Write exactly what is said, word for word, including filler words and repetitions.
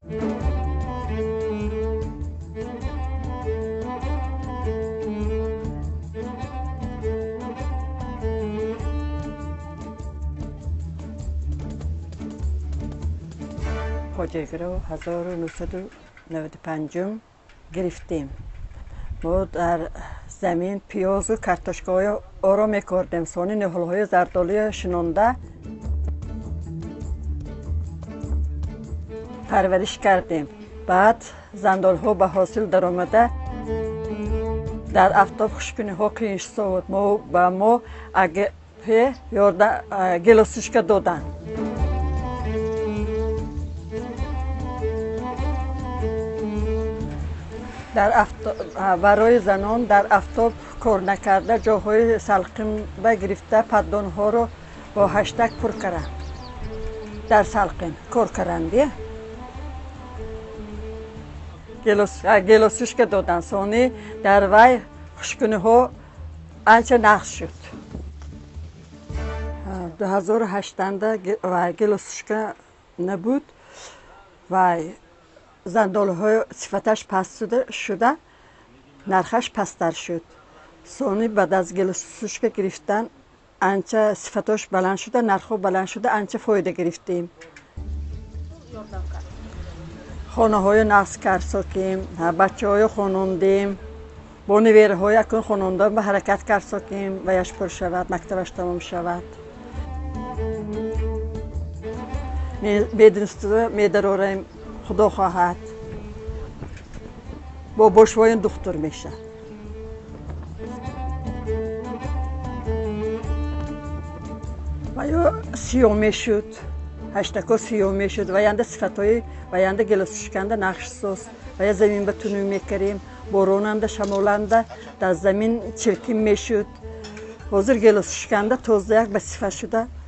خواجه‌گری رو هزار و نهصد و نود و پنج گرفتیم. ما در زمین پیاز و کارتشکای آرا میکردیم. سانی نهالهای زردالی شنونده پرورش کردیم. بعد زندال ها به حاصل در آمده در افتاب خشکنی ها قینش سود ما به ما اگه گلاسوشکا دادن. در افتاب برای زنان در افتاب کار نکرده جاهای سلقین بگرفته پدان ها رو با هشتک پر کردن. در سلقین کار کردند. گلاسوشکا دادن. سانی در وی خشکنی ها انچه نقص شد. دو هزار و هشت و گلاسوشکا نبود و زندال های صفتش پس شده نرخش پستر شد. سانی بعد از گلاسوشکا گرفتن انچه صفتش بلند شده نرخ بلند شده انچه فایده گرفتیم. خانه های نقص کرد ساکیم، بچه های خانوندیم، با نویره های اکن خانونده به حرکت کرد ساکیم و یش پر شود، مکتبش تمام شود. میدونسته میدراریم خدا خواهد با باشوای دختر میشه. و یا سیومی شد، هشتکا سیومی شد و ینده صفتای و ینده گلاسوشکنده نقش ساز و یا زمین بتونیم میکریم باروننده شمالنده در زمین چرکیم میشد. حاضر گلاسوشکنده تازه یک به صفت شده